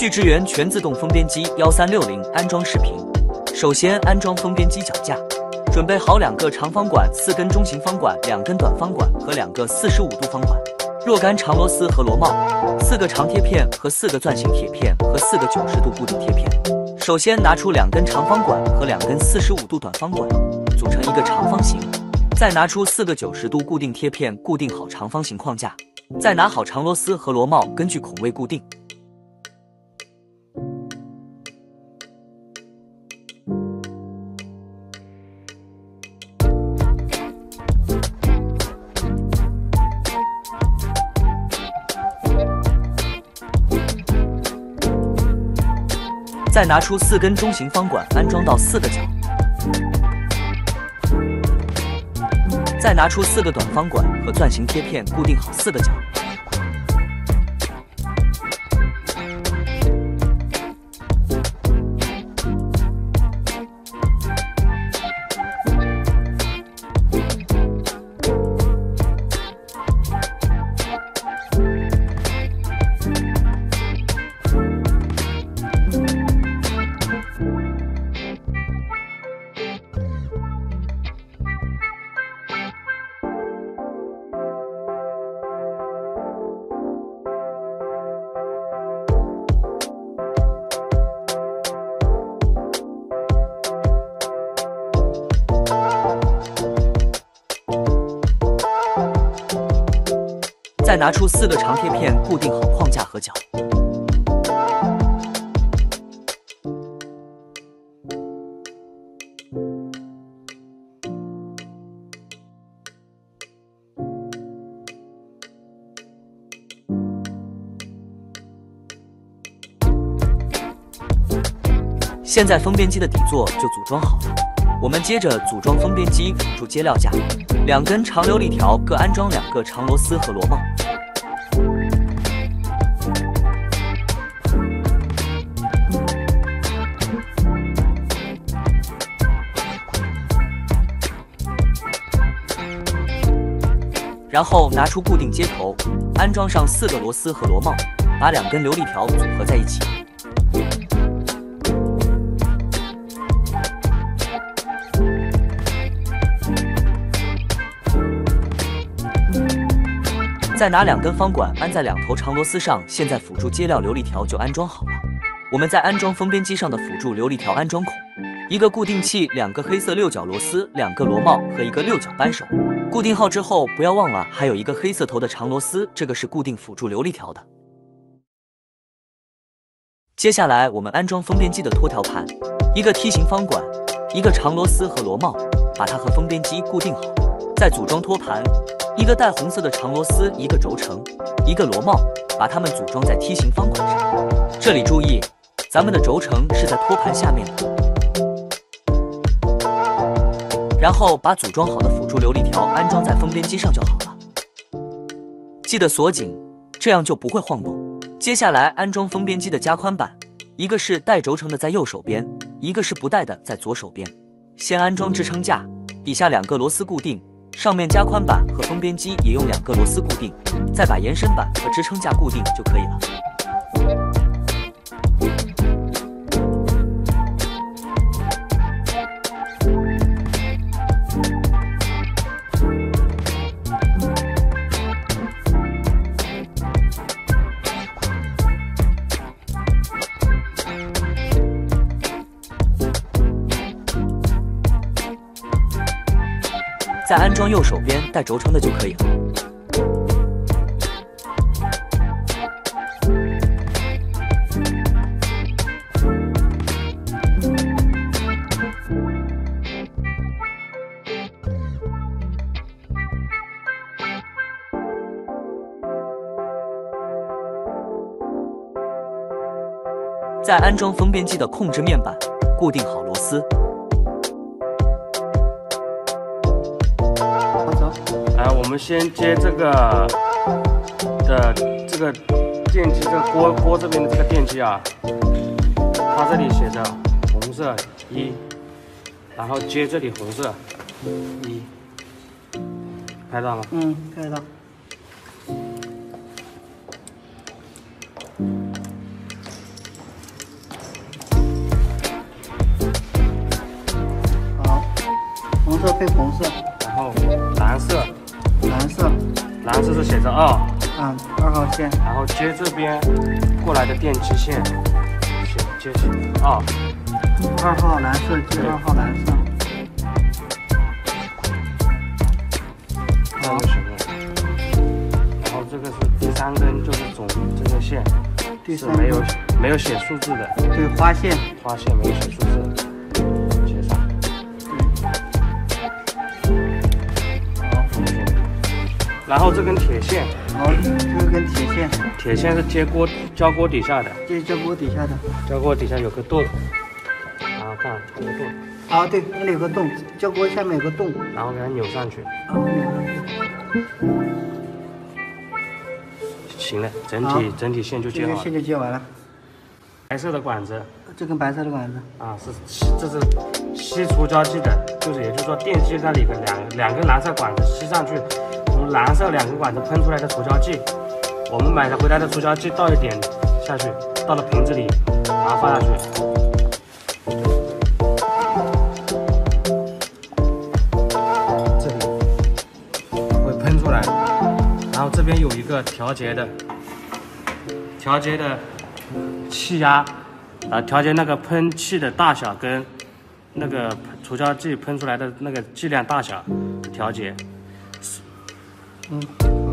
续支援全自动风边机1360安装视频。首先安装风边机脚架，准备好2个长方管、4根中型方管、2根短方管和2个45度方管，若干长螺丝和螺帽，4个长贴片和4个钻形铁片和4个90度固定贴片。首先拿出2根长方管和2根45度短方管，组成一个长方形。再拿出4个90度固定贴片，固定好长方形框架。再拿好长螺丝和螺帽，根据孔位固定。再拿出4根中型方管，安装到4个角。再拿出4个短方管和钻形贴片，固定好4个角。再拿出4个长贴片，固定好框架和角。现在风边机的底座就组装好了。我们接着组装风边机辅助接料架，2根长流力条各安装2个长螺丝和螺帽。然后拿出固定接头，安装上4个螺丝和螺帽，把2根流力条组合在一起。再拿2根方管安在2头长螺丝上，现在辅助接料流力条就安装好了。我们再安装风边机上的辅助流力条安装孔，1个固定器，2个黑色6角螺丝，2个螺帽和1个6角扳手。固定好之后，不要忘了还有1个黑色头的长螺丝，这个是固定辅助流力条的。接下来我们安装风边机的脱条盘，1个梯形方管，1个长螺丝和螺帽，把它和风边机固定好。再组装托盘，1个带红色的长螺丝，1个轴承，1个螺帽，把它们组装在梯形方管上。这里注意，咱们的轴承是在托盘下面的。然后把组装好的辅助流力条安装在风边机上就好了，记得锁紧，这样就不会晃动。接下来安装风边机的加宽板，1个是带轴承的在右手边，1个是不带的在左手边。先安装支撑架，底下2个螺丝固定。上面加宽板和风边机也用2个螺丝固定，再把延伸板和支撑架固定就可以了。再安装右手边带轴承的就可以了。再安装风边机的控制面板，固定好螺丝。 我们先接这个电机，这个锅这边的这个电机啊，它这里写着红色1，然后接这里红色1，拍到了？ 嗯，拍到。 色配红色， 然后蓝色是写着2， 2号线， 然后接这边过来的电机线，接起2 号蓝色接2号蓝色。 好，然后这个是第3根，就是这个线是没有写数字的， 对，花线没有写数字，接上。然后这根铁线， 这根铁线是接胶锅底下的， 接胶锅底下的， 胶锅底下有个洞，然后看这个洞， 对，那里有个洞，胶锅下面有个洞， 然后给它扭上去，行了，整体线就接好了， 线就接完了。 白色的管子， 这根白色的管子这是吸除胶剂的，也就是说电机那里的两根蓝色管子吸上去。从蓝色2根管子喷出来的除胶剂，我们买的回来的除胶剂倒一点下去，倒到瓶子里，把它放下去。这里会喷出来，然后这边有一个调节的气压，调节那个喷气的大小跟那个除胶剂喷出来的那个剂量大小调节。